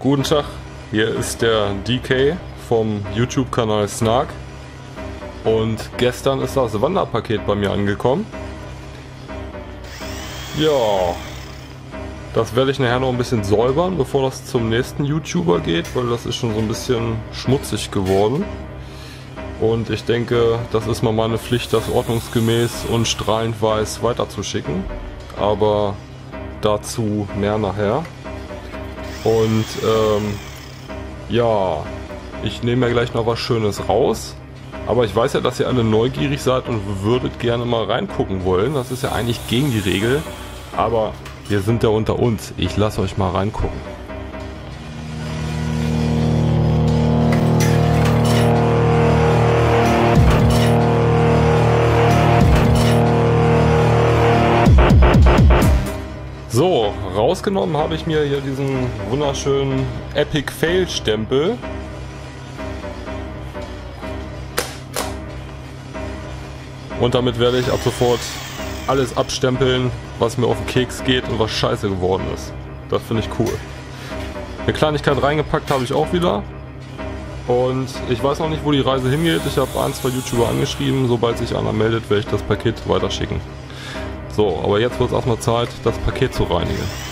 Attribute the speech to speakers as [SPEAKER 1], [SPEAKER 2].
[SPEAKER 1] Guten Tag, hier ist der DK vom YouTube-Kanal Snark und gestern ist das Wanderpaket bei mir angekommen. Ja, das werde ich nachher noch ein bisschen säubern, bevor das zum nächsten YouTuber geht, weil das ist schon so ein bisschen schmutzig geworden. Und ich denke, das ist mal meine Pflicht, das ordnungsgemäß und strahlend weiß weiterzuschicken. Aber dazu mehr nachher. Und ja, ich nehme ja gleich noch was Schönes raus. Aber ich weiß ja, dass ihr alle neugierig seid und würdet gerne mal reingucken wollen. Das ist ja eigentlich gegen die Regel. Aber wir sind ja unter uns. Ich lasse euch mal reingucken. So, rausgenommen habe ich mir hier diesen wunderschönen Epic Fail Stempel. Und damit werde ich ab sofort alles abstempeln, was mir auf den Keks geht und was scheiße geworden ist. Das finde ich cool. Eine Kleinigkeit reingepackt habe ich auch wieder. Und ich weiß noch nicht, wo die Reise hingeht. Ich habe ein, zwei YouTuber angeschrieben. Sobald sich einer meldet, werde ich das Paket weiterschicken. So, aber jetzt wird es erstmal Zeit, das Paket zu reinigen.